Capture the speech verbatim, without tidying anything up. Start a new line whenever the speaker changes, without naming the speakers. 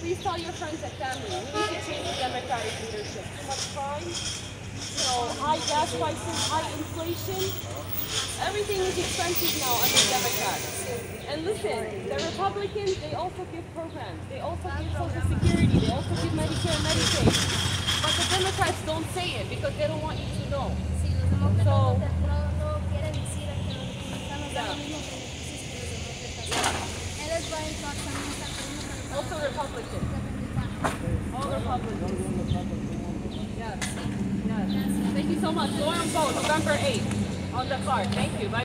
please tell your friends and family, we need to change the Democratic leadership. Too much crime, you know, high gas prices, high inflation. Everything is expensive now under Democrats. And listen, the Republicans, they also give programs. They also give Social Security. They also give Medicare and Medicaid. But the Democrats don't say it because they don't want you to know. So, also Republicans. All Republicans. Yes. Yes. Thank you so much. Go and vote November eighth on the card. Thank you. Bye.